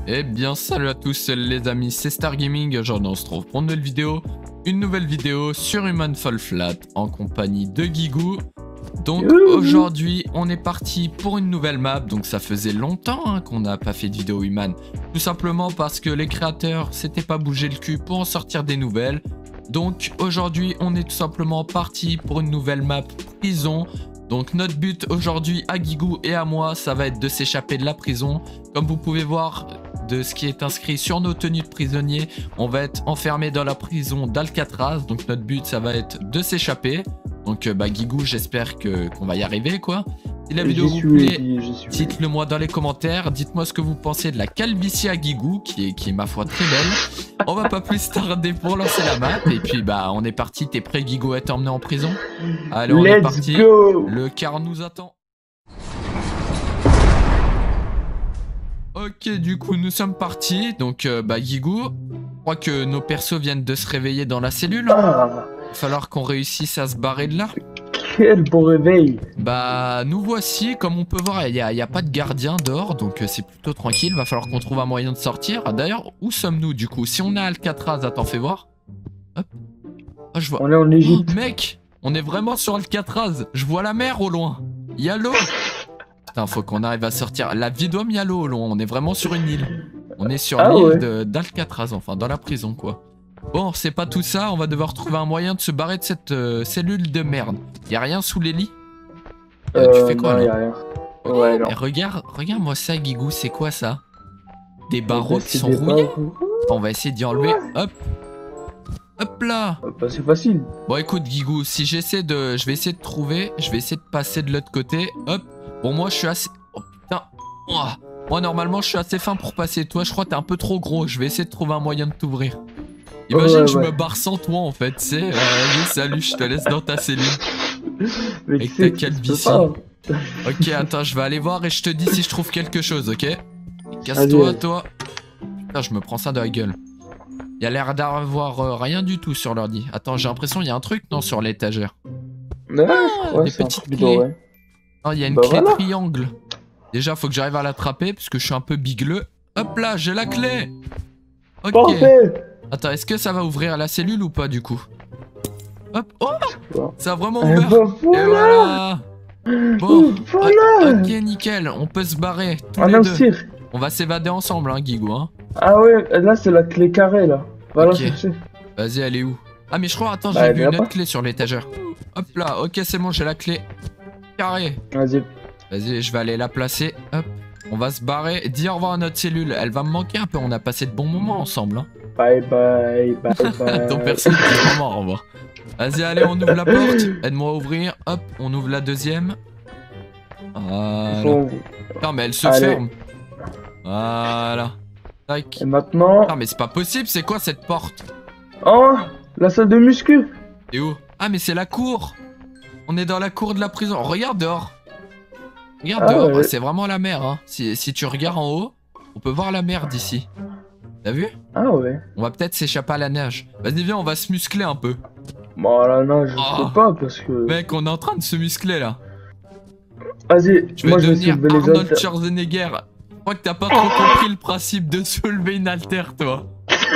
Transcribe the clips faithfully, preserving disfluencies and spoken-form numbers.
Eh bien salut à tous les amis, c'est Star Gaming. Aujourd'hui on se retrouve pour une nouvelle vidéo. Une nouvelle vidéo sur Human Fall Flat en compagnie de Guigou. Donc aujourd'hui on est parti pour une nouvelle map. Donc ça faisait longtemps hein, qu'on n'a pas fait de vidéo Human. Tout simplement parce que les créateurs s'étaient pas bougé le cul pour en sortir des nouvelles. Donc aujourd'hui on est tout simplement parti pour une nouvelle map prison. Donc notre but aujourd'hui à Guigou et à moi, ça va être de s'échapper de la prison. Comme vous pouvez voir de ce qui est inscrit sur nos tenues de prisonniers, on va être enfermé dans la prison d'Alcatraz. Donc notre but ça va être de s'échapper. Donc bah Guigou, j'espère que qu'on va y arriver quoi. Si la vidéo vous plaît, dites-le moi dans les commentaires. Dites-moi ce que vous pensez de la calvitie à Guigou, qui est, qui est ma foi très belle. On va pas plus tarder pour lancer la map. Et puis bah on est parti. T'es prêt Guigou à t'emmener en prison? Allez on Let's est parti. Go. Le car nous attend. Ok, du coup nous sommes partis. Donc euh, bah Guigou, je crois que nos persos viennent de se réveiller dans la cellule. Ah, Il va falloir qu'on réussisse à se barrer de là. quel beau réveil. Bah nous voici, comme on peut voir il n'y a, y a pas de gardien dehors, donc euh, c'est plutôt tranquille. Va falloir qu'on trouve un moyen de sortir. D'ailleurs où sommes-nous du coup? Si on est à Alcatraz, attends fais voir. Hop. Oh, je vois. On est en Égypte. Oh, mec, on est vraiment sur Alcatraz. Je vois la mer au loin. Il y a l'eau. Putain faut qu'on arrive à sortir. La Vidome, il y a l'eau au loin. On est vraiment sur une île. On est sur Ah, l'île ouais. d'Alcatraz, enfin dans la prison quoi. Bon, c'est pas tout ça, on va devoir trouver un moyen de se barrer de cette euh, cellule de merde. Y'a rien sous les lits euh, Euh, Tu fais quoi non, là y a rien. Ouais, non. Eh, Regarde, regarde moi ça Guigou, c'est quoi ça? Des barreaux Bah, qui c'est sont des rouillés. barreaux. On va essayer d'y enlever, hop. Hop là. Bah, c'est facile. Bon écoute Guigou, si j'essaie de... Je vais essayer de trouver, je vais essayer de passer de l'autre côté, hop. Bon moi je suis assez... Oh putain. Oh. Moi normalement je suis assez fin pour passer, toi je crois que t'es un peu trop gros, je vais essayer de trouver un moyen de t'ouvrir. Imagine, ouais, je ouais. me barre sans toi en fait, tu sais. Euh, oui, salut, je te laisse dans ta cellule. Mais Avec tu sais ta que tu calvitie. peux pas. Ok, attends, je vais aller voir et je te dis si je trouve quelque chose, ok? Casse-toi, Allez. toi. Putain, je me prends ça dans la gueule. Il y a l'air d'avoir euh, rien du tout sur l'ordi. Attends, j'ai l'impression qu'il y a un truc, non, sur l'étagère. Ouais, Ah, je crois, des c'est un petites truc clés. doré. Non, il y a une Bah clé voilà. triangle. Déjà, faut que j'arrive à l'attraper parce que je suis un peu bigleux. Hop là, j'ai la clé. Ok. Parfait. Attends, est-ce que ça va ouvrir la cellule ou pas du coup? Hop, oh, Bon. ça a vraiment Eh ouvert. bah, Et voilà. voilà. Bon, Voilà. ok nickel, on peut se barrer tous Un les deux. instir. On va s'évader ensemble hein Guigou hein. Ah ouais, là c'est la clé carrée là. Va la Ok. chercher. Vas-y elle est où? Ah mais je crois, attends Bah, j'ai elle vu est une là-bas. autre clé sur l'étagère. Hop là, ok c'est bon j'ai la clé. Carré. Vas-y. Vas-y je vais aller la placer, hop. On va se barrer, dis au revoir à notre cellule. Elle va me manquer un peu, on a passé de bons moments ensemble hein. Bye bye, bye bye. Ton perso dit vraiment au revoir. Vas-y allez on ouvre la porte, aide-moi à ouvrir, hop on ouvre la deuxième. Voilà. Faut- Non mais elle se Allez. ferme. Voilà. Tac. Et maintenant... Non mais c'est pas possible, c'est quoi cette porte? Oh, la salle de muscu. Et où? Ah mais c'est la cour. On est dans la cour de la prison. Regarde dehors. Regarde Ah, dehors, ouais. c'est vraiment la mer hein. Si, si tu regardes en haut, on peut voir la mer d'ici. T'as vu? Ah ouais. On va peut-être s'échapper à la nage. Vas-y viens, on va se muscler un peu. Bon là non, je Oh. sais pas parce que... Mec, on est en train de se muscler là. Vas-y, Tu moi veux je vais devenir soulever les Arnold haltères. Schwarzenegger. Je crois que t'as pas trop compris le principe de soulever une haltère toi.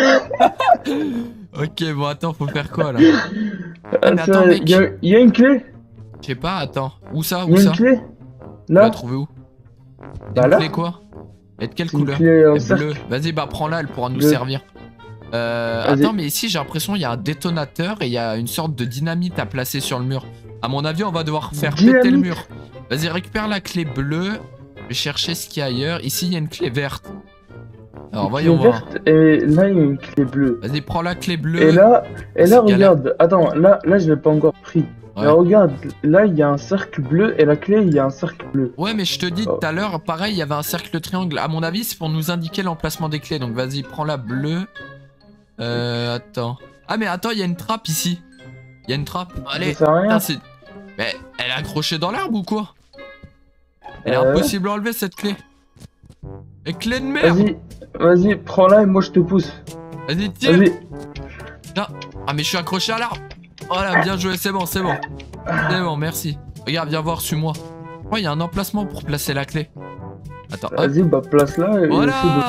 Ok bon attends, faut faire quoi là? Ah, mais attends, mec. Il y, a- y a une clé. Je sais pas, attends. Où ça? Il Où y a ça? une clé. Tu l'as Là. trouvé où? Bah Une là. clé quoi? Et de quelle C'est une couleur? clé en Elle est cercle. bleue. Vas-y, bah prends-la, elle pourra nous Bleu. servir. Euh, Vas-y. attends, mais ici j'ai l'impression qu'il y a un détonateur et il y a une sorte de dynamite à placer sur le mur. À mon avis, on va devoir faire péter le Dynamite. mur. Vas-y, récupère la clé bleue. Je vais chercher ce qu'il y a ailleurs. Ici, il y a une clé verte. Alors, Une voyons clé voir. verte et là il y a une clé bleue. Vas-y, prends la clé bleue. Et là, et C'est là galère. regarde. Attends, là, là je l'ai pas encore pris. Ouais. Mais regarde, là il y a un cercle bleu et la clé il y a un cercle bleu. Ouais, mais je te dis Oh. tout à l'heure, pareil, il y avait un cercle triangle. À mon avis, c'est pour nous indiquer l'emplacement des clés. Donc, vas-y, prends la bleue. Euh, attends. Ah, mais attends, il y a une trappe ici. Il y a une trappe. Allez. Ça sert à rien. Putain, c'est... Mais elle est accrochée dans l'arbre ou quoi? Elle est Euh. impossible à enlever cette clé. Et clé de merde. Vas-y, vas-y, prends-la et moi je te pousse. Vas-y, tire. Vas-y. Ah, ah, mais je suis accroché à l'arbre. Voilà, bien joué, c'est bon, c'est bon. C'est bon, merci. Regarde, viens voir, suis-moi. Oh, il y a un emplacement pour placer la clé. Attends, hop. Vas-y, bah place-la et Voilà. essaie de faire. Oh,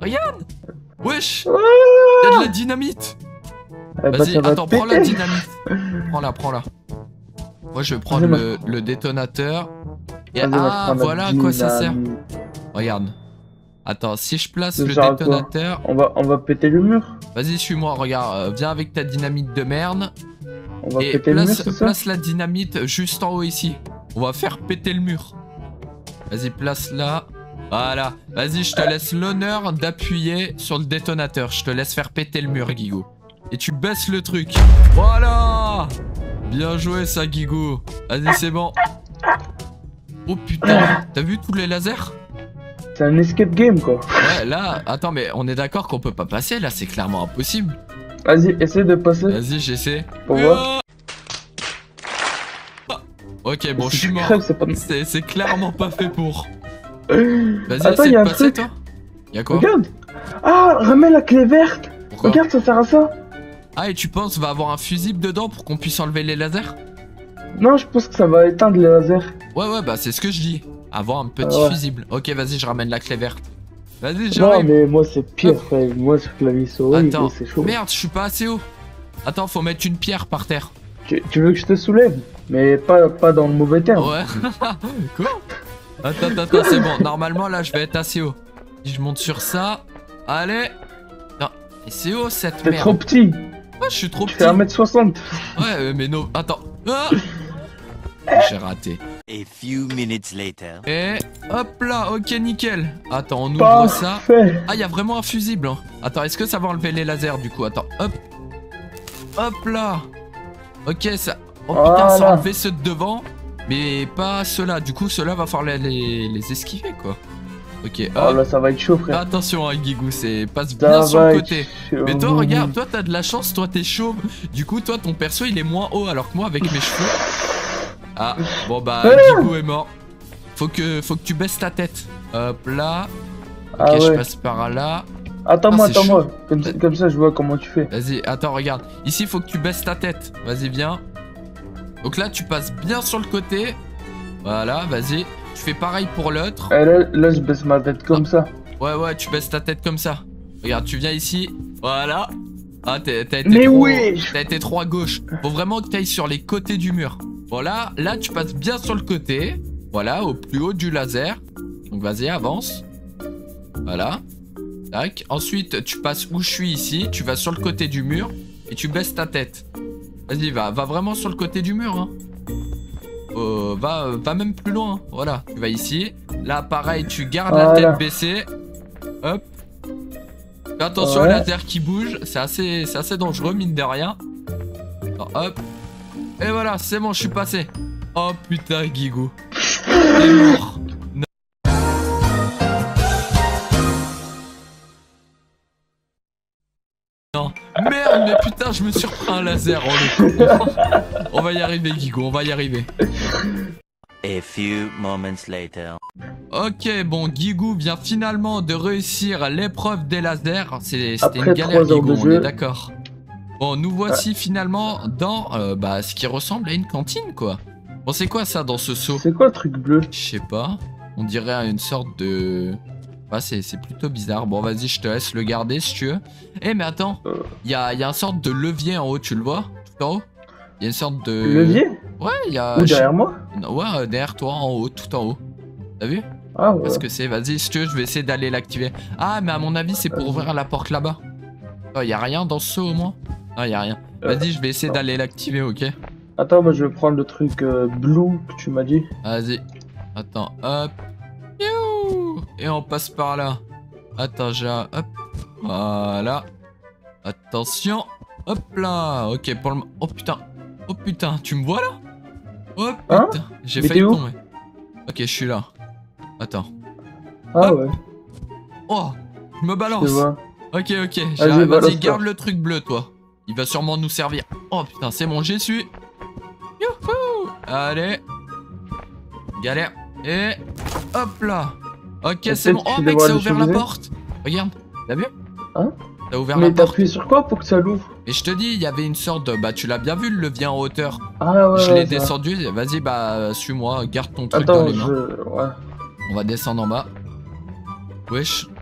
Regarde. Wesh. Ah Y'a de la dynamite. Eh bah, Vas-y, ça va attends, prends la péter. dynamite. Prends-la, prends-la. Moi, je vais prendre Vas-y, le, le détonateur. Et Vas-y, moi, je ah, prends la voilà à quoi ça sert. dynamite. Regarde. Attends, si je place Ça le sert à quoi? détonateur. On va, on va péter le mur. Vas-y, suis-moi, regarde. euh, viens avec ta dynamite de merde. On va Et péter le mur, place, c'est ça? place la dynamite juste en haut ici. On va faire péter le mur. Vas-y, place là. Voilà. Vas-y, je te laisse l'honneur d'appuyer sur le détonateur. Je te laisse faire péter le mur, Guigou. Et tu baisses le truc. Voilà. Bien joué, ça, Guigou. Vas-y, c'est bon. Oh putain. T'as vu tous les lasers? C'est un escape game, quoi. Ouais, là, attends, mais on est d'accord qu'on peut pas passer. Là, c'est clairement impossible. Vas-y, essaie de passer. Vas-y, j'essaie. Pour voir. Ok, bon, je Si suis tu mort. crèves, c'est pas... C'est c'est clairement pas fait pour. Vas-y, Attends, essaie y a de un passer, truc. toi. Y'a quoi? Regarde. Ah, remets la clé verte. Pourquoi? Regarde, ça sert à ça. Ah, et tu penses va avoir un fusible dedans pour qu'on puisse enlever les lasers? Non, je pense que ça va éteindre les lasers. Ouais, ouais, bah c'est ce que je dis. Avoir un petit Ah ouais. fusible. Ok, vas-y, je ramène la clé verte. Vas-y, Non, j'arrive. mais moi, c'est pire, frère. Moi, sur clavier souris, Attends, c'est chaud. merde, je suis pas assez haut. Attends, faut mettre une pierre par terre. Tu, tu veux que je te soulève? Mais pas, pas dans le mauvais terme. Ouais. Quoi? Attends, attends, attends, c'est bon. Normalement, là, je vais être assez haut. Si je monte sur ça. Allez. Non, et c'est haut cette T'es merde. trop petit. Ouais, je suis trop Tu petit. fais un mètre soixante. Ouais, euh, mais non. Attends. Ah j'ai raté. A few minutes later. Et hop là, ok, nickel. Attends, on ouvre ça. Parfait. Ah, il y a vraiment un fusible. Hein. Attends, est-ce que ça va enlever les lasers du coup? Attends, hop. Hop là. Ok, ça. Oh putain, ça Voilà. a enlevé ceux de devant. Mais pas ceux-là. Du coup, ceux-là, va falloir les, les esquiver quoi. Ok, Oh hop. là, ça va être chaud, frère. Attention, hein, Guigou, c'est passe Ça bien sur va le être côté. chaud. Mais toi, regarde, toi, t'as de la chance. Toi, t'es chauve. Du coup, toi, ton perso, il est moins haut. Alors que moi, avec mes cheveux. Ah, bon bah, Ah. Guigou est mort. Faut que, faut que tu baisses ta tête. Hop là. Ok, Ah je ouais. passe par là. Attends-moi, Ah, c'est attends-moi. Comme, ça- comme ça, je vois comment tu fais. Vas-y, attends, regarde. Ici, il faut que tu baisses ta tête. Vas-y, viens. Donc là, tu passes bien sur le côté. Voilà, vas-y. Tu fais pareil pour l'autre. Eh, là, là, je baisse ma tête comme ça. Ouais, ouais, tu baisses ta tête comme ça. Regarde, tu viens ici. Voilà. Ah, t'as t'as été, Mais trop... wesh. t'as été trop à gauche. Faut vraiment que tu ailles sur les côtés du mur. Voilà, là, tu passes bien sur le côté. Voilà, au plus haut du laser. Donc, vas-y, avance. Voilà. Tac. Ensuite, tu passes où je suis ici. Tu vas sur le côté du mur. Et tu baisses ta tête. Vas-y, va, va vraiment sur le côté du mur. Hein. Euh, va, va même plus loin. Hein. Voilà, tu vas ici. Là, pareil, tu gardes la Voilà. tête baissée. Hop. Fais attention Ouais. au laser qui bouge. C'est assez, c'est assez dangereux, mine de rien. Alors, hop. Et voilà, c'est bon, je suis passé. Oh putain, Guigou. T'es mort. Non. Merde, mais putain, je me suis repris un laser. Oh, le con. On va y arriver, Guigou, on va y arriver. A few moments later. Ok, bon, Guigou vient finalement de réussir l'épreuve des lasers. C'est- C'était Après une galère, trois heures Guigou, de on jeu. est d'accord. Bon, nous voici finalement dans euh, bah, ce qui ressemble à une cantine, quoi. Bon, c'est quoi ça dans ce seau? C'est quoi le truc bleu? Je sais pas. On dirait une sorte de... Ah, c'est c'est plutôt bizarre. Bon, vas-y, je te laisse le garder si tu veux. Eh, mais attends. Euh. Il y a, y a une sorte de levier en haut, tu le vois? Tout en haut? Il y a une sorte de... Levier? Ouais, il y a... Ou derrière moi? Non, ouais, euh, derrière toi, en haut, tout en haut. T'as vu? Ah ouais. Qu'est-ce que c'est? Vas-y, si tu veux, je vais essayer d'aller l'activer. Ah, mais à mon avis, c'est pour ouvrir la porte là-bas. Oh, y a rien dans ce seau au moins? Non, y a rien. Euh, Vas-y, je vais essayer non. d'aller l'activer, ok? Attends, moi je vais prendre le truc euh, blue que tu m'as dit. Vas-y. Attends, hop. Youhou. Et on passe par là. Attends, j'ai... un- Hop. Voilà. Attention. Hop là. Ok, pour le... Oh putain. Oh putain, tu me vois là? Oh Hein? putain. J'ai Mais failli t'es où? tomber. Ok, je suis là. Attends. Ah Hop. ouais, Oh, je me je balance. te vois. Ok, ok. Vas-y, j'ai- Vas-y, balance-toi. garde le truc bleu, toi. Il va sûrement nous servir. Oh putain, c'est bon, j'y suis. Youhou. Allez. Galère. Et hop là. Ok, Et c'est bon. peut-être Oh tu mec, devras ça a le ouvert la utiliser. porte. Regarde. T'as vu? Hein? T'as ouvert Mais la porte. t'appuies sur quoi pour que ça l'ouvre? Et je te dis, il y avait une sorte de... Bah, tu l'as bien vu, le levier en hauteur. Ah ouais, je ouais, l'ai ça. descendu. Vas-y, bah, suis-moi. Garde ton truc Attends, dans les mains. je... Ouais. On va descendre en bas. Wesh.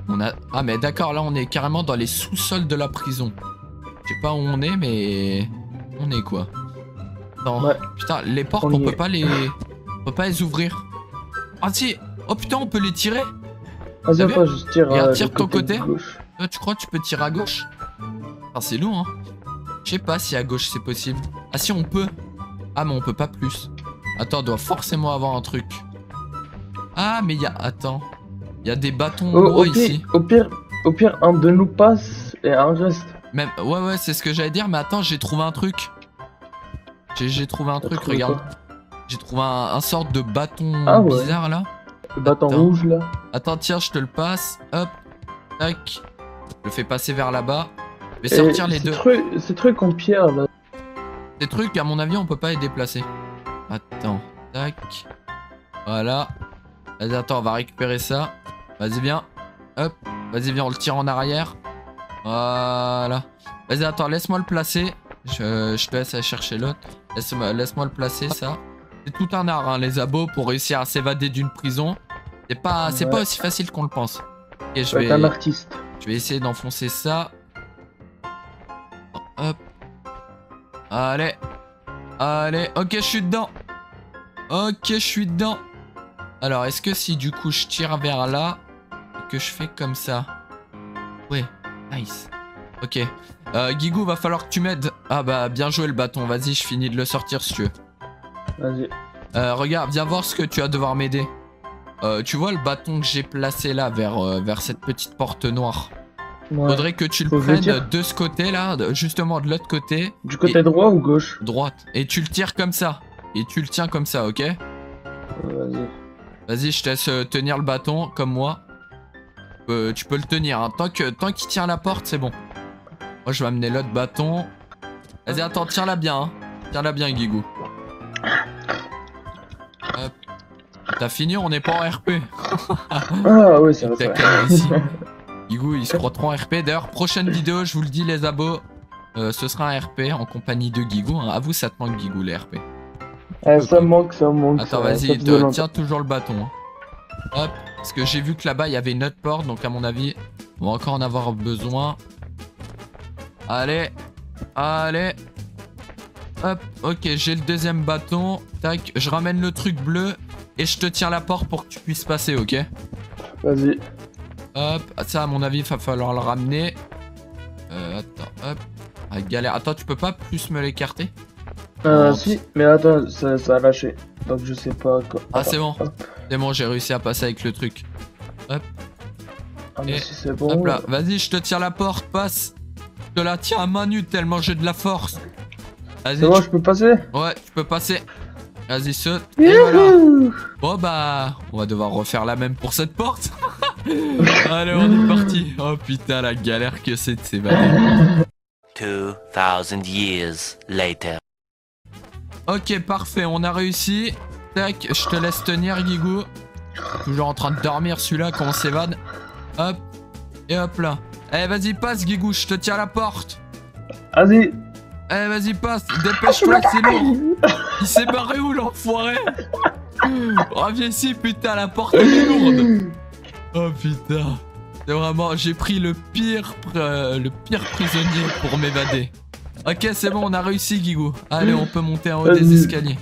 On a... Ah mais d'accord, là on est carrément dans les sous-sols de la prison. Je sais pas où on est, mais... On est quoi? Non. Ouais. Putain, les portes, On on, y peut est. pas les... On peut pas les ouvrir. Ah si. Oh putain, on peut les tirer. Vas-y, T'as vu? attends, je tire. Regarde, euh, tire du de ton côté côté. gauche. Toi, tu crois que tu peux tirer à gauche? Ah, c'est lourd, hein. Je sais pas si à gauche c'est possible. Ah si, on peut. Ah, mais on peut pas plus. Attends, on doit forcément avoir un truc. Ah, mais il y a... Attends. Il y a des bâtons Oh, droits au, pire, ici. au, pire, au pire, un de nous passe et un reste. Même... Ouais, ouais, c'est ce que j'allais dire, mais attends, j'ai trouvé un truc. J'ai j'ai trouvé un T'as truc, trouvé regarde. quoi? J'ai trouvé un, un sorte de bâton Ah ouais. bizarre, là. Le bâton Attends. rouge là. Attends, tiens, je te le passe. Hop. Tac. Je le fais passer vers là-bas. Je vais Et sortir les ces deux. Trucs, ces trucs en pierre là. Ces trucs, à mon avis, on peut pas les déplacer. Attends. Tac. Voilà. Vas-y, attends, on va récupérer ça. Vas-y, viens. Hop. Vas-y, viens, on le tire en arrière. Voilà. Vas-y, attends, laisse-moi le placer. Je, je te laisse aller chercher l'autre. Laisse-moi laisse le placer, ça. C'est tout un art, hein, les abos, pour réussir à s'évader d'une prison. C'est pas, c'est Ouais. pas aussi facile qu'on le pense. Ok, je Je vais vais, être un artiste. je vais essayer d'enfoncer ça. Hop. Allez. Allez. Ok, je suis dedans. Ok, je suis dedans. Alors, est-ce que si du coup je tire vers là et que je fais comme ça? Ouais, nice. Ok. Euh, Guigou, va falloir que tu m'aides. Ah bah, bien joué le bâton. Vas-y, je finis de le sortir si tu veux. Vas-y. Euh, regarde, viens voir ce que tu vas devoir m'aider. Euh, tu vois le bâton que j'ai placé là vers, euh, vers cette petite porte noire. Ouais. Faudrait que tu le Faut que je le prennes tire de ce côté là, de- justement de l'autre côté, Du côté Et- droit ou gauche? droite. Et tu le tires comme ça. Et tu le tiens comme ça, ok? Vas-y. Vas-y, je te laisse euh, tenir le bâton comme moi. Euh, tu peux le tenir, hein. Tant que, tant qu'il tient la porte, c'est bon. Moi, je vais amener l'autre bâton. Vas-y, attends, tiens-la bien, hein. Tiens-la bien, Guigou. Hop. T'as fini, on n'est pas en R P. Ah ouais, c'est T'as vrai. qu'à ici. Guigou, il se croit trop en R P. D'ailleurs, prochaine vidéo, je vous le dis, les abos, euh, ce sera un R P en compagnie de Guigou. Hein. À vous, ça te manque, Guigou, les R P. Eh, ça me manque, ça me manque. Attends, ça- vas-y, ça faisait te- longtemps. tiens toujours le bâton. Hein. Hop, parce que j'ai vu que là-bas, il y avait une autre porte, donc à mon avis, on va encore en avoir besoin. Allez, allez. Hop, ok, j'ai le deuxième bâton. Tac, je ramène le truc bleu et je te tiens la porte pour que tu puisses passer, ok? Vas-y. Hop, ça à mon avis, il va falloir le ramener. Euh, attends, hop. Ah, galère. Attends, tu peux pas plus me l'écarter? Euh, Oh. si, mais attends, ça, ça a lâché. Donc je sais pas quoi. Ah, Attends. c'est bon. Hop. C'est bon, j'ai réussi à passer avec le truc. Ah, mais Et- si c'est bon. Hop là, vas-y, je te tiens la porte, passe. Je te la tiens à main nue tellement j'ai de la force. Vas-y, C'est bon, tu- je peux passer? ouais, tu peux passer. Vas-y, saute. Et voilà. Youhou. Bon bah, on va devoir refaire la même pour cette porte. Allez, on est parti. Oh putain, la galère que c'est de s'évader. Two thousand years later. Ok, parfait, on a réussi. Tac, je te laisse tenir, Guigou. Toujours en train de dormir celui-là quand on s'évade. Hop, et hop là. Eh, vas-y, passe, Guigou, je te tiens à la porte. Vas-y. Eh, vas-y, passe, dépêche-toi, c'est lourd. Il s'est barré où, l'enfoiré? Reviens ici, putain, la porte elle est lourde. Oh putain. C'est vraiment, j'ai pris le pire, euh, le pire prisonnier pour m'évader. Ok, c'est bon, on a réussi, Guigou. Allez, on peut monter en haut des Vas-y. escaliers.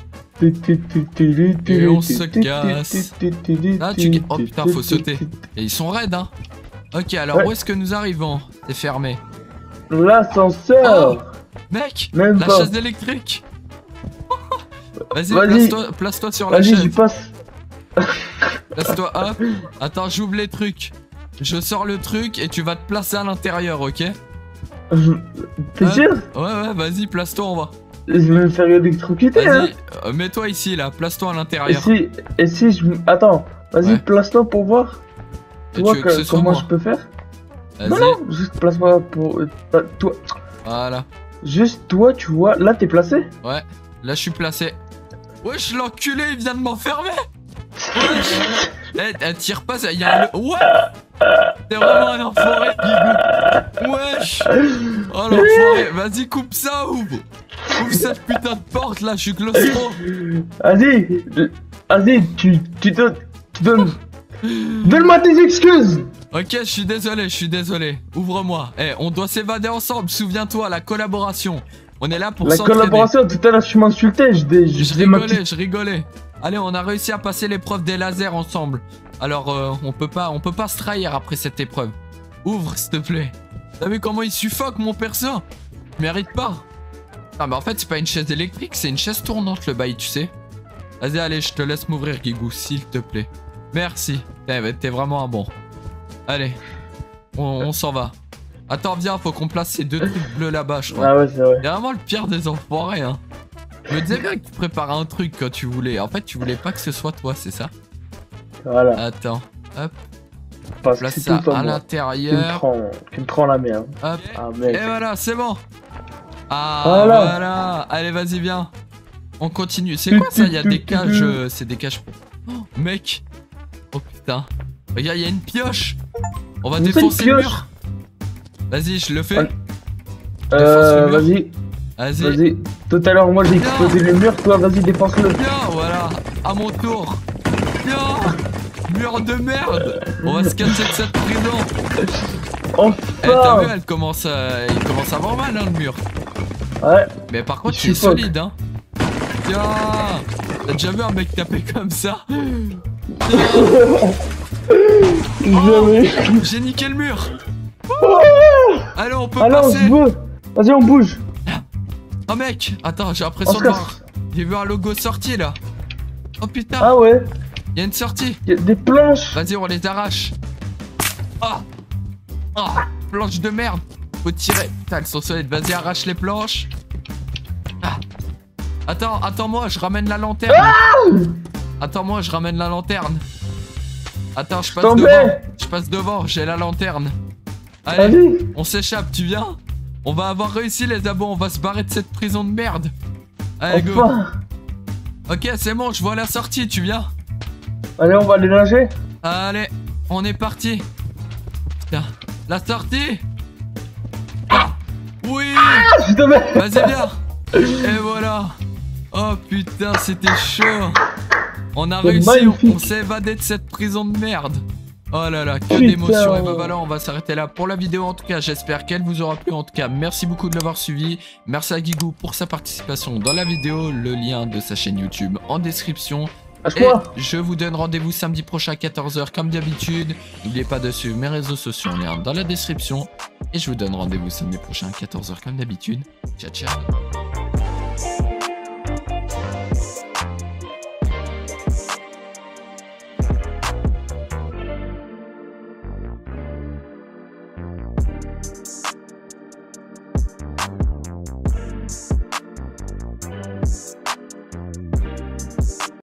Et on se casse. Ah, tu... Oh putain, faut sauter. Et ils sont raides, hein. Ok, alors Ouais. où est-ce que nous arrivons? C'est fermé. L'ascenseur. Mec, Même la pas. chaise électrique. Vas-y, Vas-y. place-toi place-toi sur la Vas-y, j'y chaise. passe. Place-toi, hop. Attends, j'ouvre les trucs. Je sors le truc et tu vas te placer à l'intérieur, ok? T'es Hop. sûr? Ouais, ouais, vas-y, place-toi, on va. Je vais me faire électrocuter, hein. Vas-y, euh, mets-toi ici, là. Place-toi à Et l'intérieur. si, et si je... Attends, vas-y, Ouais. place-toi pour voir. Tu Et vois tu veux que ce que, soit comment moi? je peux faire? Non, Vas-y, non, juste place-moi pour... euh, pas- toi. voilà. Juste toi, tu vois, là t'es placé. Ouais, là, je suis placé. Wesh, l'enculé, il vient de m'enfermer. Wesh. Eh, eh, tire pas, il y a un... Ouais. T'es vraiment un enfoiré, Guigou. Wesh. Oh, l'enfoiré. Vas-y, coupe ça, ouvre. Ouvre cette putain de porte, là, je suis claustro. Vas-y, euh, vas-y, tu, tu donnes, tu donnes, donne-moi tes excuses. Ok, je suis désolé, je suis désolé. Ouvre-moi. Eh, on doit s'évader ensemble, souviens-toi, la collaboration. On est là pour La s'entraider. collaboration, tout à l'heure, tu m'insultais. Je, dé... Je faisais ma rigolais, petite- je rigolais. Allez, on a réussi à passer l'épreuve des lasers ensemble. Alors, euh, on peut pas, on peut pas se trahir après cette épreuve. Ouvre, s'il te plaît. T'as vu comment il suffoque, mon perso? Je mérite pas. Ah, mais en fait, c'est pas une chaise électrique, c'est une chaise tournante, le bail, tu sais. Vas-y, allez, je te laisse m'ouvrir, Guigou, s'il te plaît. Merci. Eh, t'es vraiment un bon. Allez, on, on s'en va. Attends, viens, faut qu'on place ces deux trucs bleus là-bas, je crois. Ah ouais, c'est vrai. C'est vraiment le pire des enfoirés, hein. Je me disais bien que tu préparais un truc quand tu voulais. En fait, tu voulais pas que ce soit toi, c'est ça? Voilà. Attends, hop, Parce que place c'est ça tout le temps à moi. Tu me l'intérieur. prends, tu me prends la merde. Hop, Ah et mec. voilà, c'est bon. Ah, Voilà. voilà. Allez, vas-y, viens. On continue. C'est quoi ça? Il y a des cages. euh, C'est des cages. Oh, mec. Oh putain. Regarde, il y a une pioche. On va Où c'est une défoncer le pioche mur. Vas-y, je le fais. Ouais. Défonce Euh, le mur. vas-y, Vas-y. vas-y. Tout à l'heure, moi j'ai Viens. explosé le mur, toi vas-y, dépense-le. Viens, voilà. À mon tour. Viens. Mur de merde. On va se casser de cette prison. Eh, t'as vu, Enfin. elle commence à... il commence à avoir mal, hein, le mur. Ouais, Mais par contre, Il tu es suffoque. solide, hein. Tiens. T'as déjà vu un mec taper comme ça? jamais. J'ai niqué le mur. Allez, on peut Alors, on passer. se bouge. Vas-y, on bouge. Oh mec, attends, j'ai l'impression On se de casse. voir. J'ai vu un logo sorti là. Oh putain, Ah ouais, il y a une sortie. y a des planches. Vas-y, on les arrache. Ah, ah, planche de merde. Faut tirer. Putain, elles sont solides. Vas-y, arrache les planches. Ah. Attends, attends-moi, je ramène la lanterne. Attends-moi, je ramène la lanterne. Attends, je passe T'en devant. mets. Je passe devant, j'ai la lanterne. Allez, Vas-y. on s'échappe, tu viens? On va avoir réussi les abos, on va se barrer de cette prison de merde. Allez, go. Enfin. Ok, c'est bon, je vois la sortie, tu viens? Allez, on va aller nager. Allez, on est parti. Putain, la sortie. Ah, oui. Je te mets. Vas-y, viens. Et voilà. Oh putain, c'était chaud. On a C'est réussi, on, magnifique. on s'est évadé de cette prison de merde. Oh là là, que Putain. d'émotions. Et ben voilà, on va s'arrêter là pour la vidéo. En tout cas, j'espère qu'elle vous aura plu. En tout cas, merci beaucoup de l'avoir suivi. Merci à Guigou pour sa participation dans la vidéo. Le lien de sa chaîne YouTube en description. Et Lâche-moi. je vous donne rendez-vous samedi prochain à quatorze heures comme d'habitude. N'oubliez pas de suivre mes réseaux sociaux en lien dans la description. Et je vous donne rendez-vous samedi prochain à quatorze heures comme d'habitude. Ciao, ciao.